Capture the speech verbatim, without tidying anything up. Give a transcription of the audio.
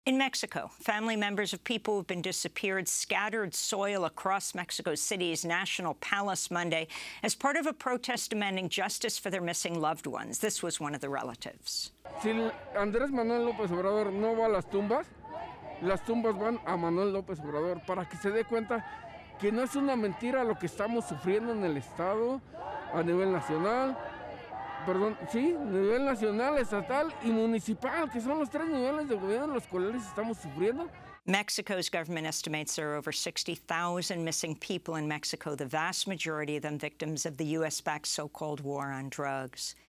In Mexico, family members of people who've been disappeared scattered soil across Mexico City's National Palace Monday as part of a protest demanding justice for their missing loved ones. This was one of the relatives. Si Andrés Manuel López Obrador no va a las tumbas, las tumbas van a Manuel López Obrador, para que se dé cuenta que no es una mentira lo que estamos sufriendo en el Estado, a nivel nacional, perdón, sí, nivel nacional, estatal y municipal, que son los tres niveles de gobierno en los cuales estamos sufriendo. Mexico's government estimates there are over sixty thousand missing people in Mexico, the vast majority of them victims of the U S-backed so-called war on drugs.